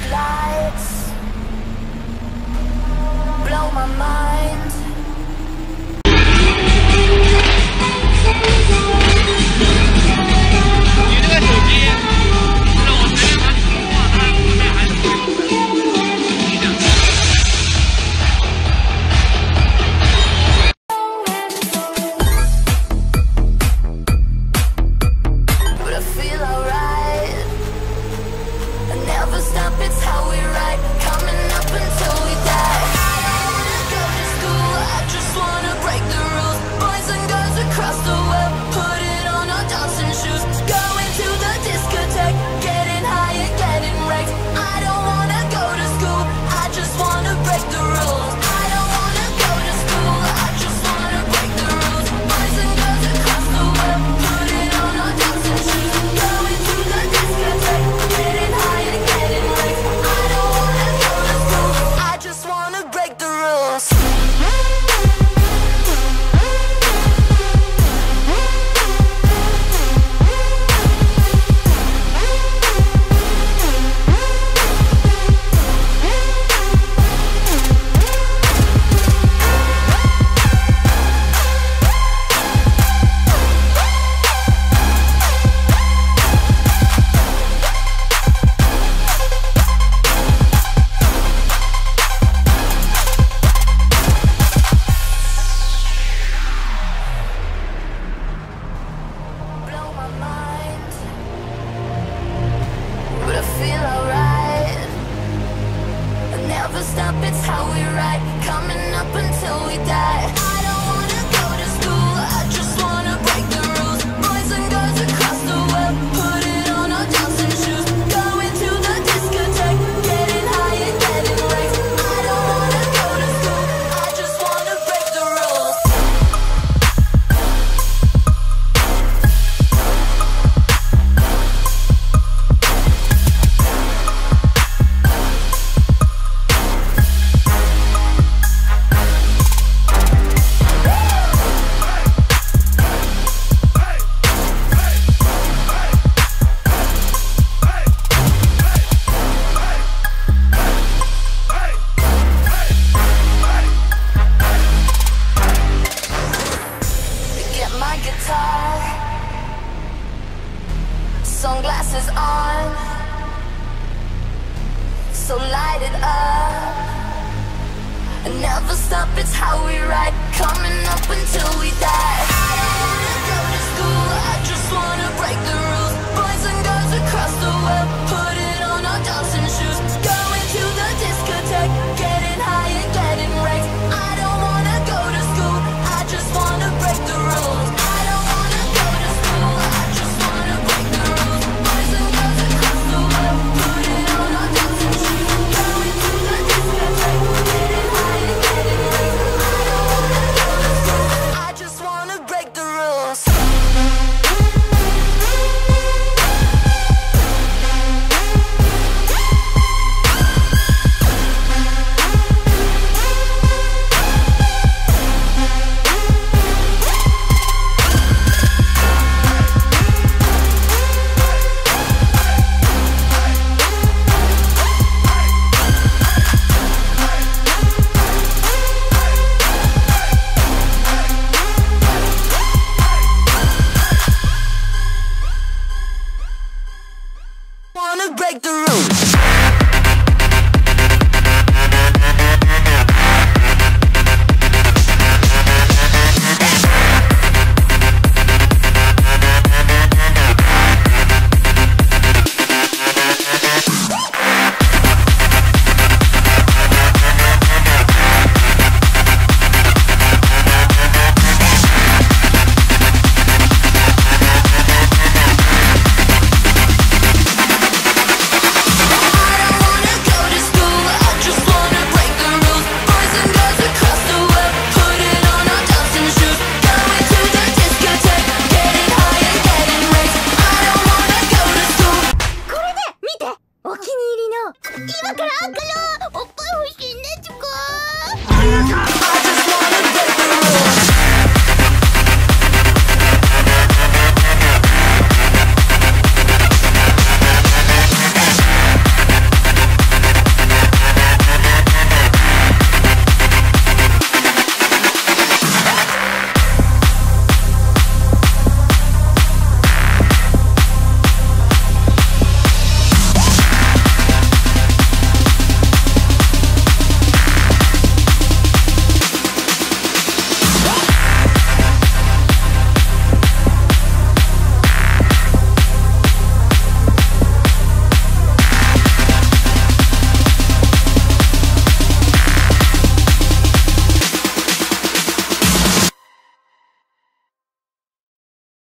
lights blow my mind. Stop, it's how we ride, coming up until we die. I don't wanna go to school, I just wanna break the rules. Boys and girls across the web, put it on our dancing shoes. Going to the discotheque, getting high and getting raked. I don't wanna go to school, I just wanna break the rules. Guitar, sunglasses on, so light it up. And never stop, it's how we ride, coming up until we die. I don't wanna go to school, I just wanna break the rules. Boys and girls across the web, put it on our dancing shoes. Going to the discotheque, getting high and getting raked. I don't wanna go to school, I just wanna break the rules. Wanna break the rules.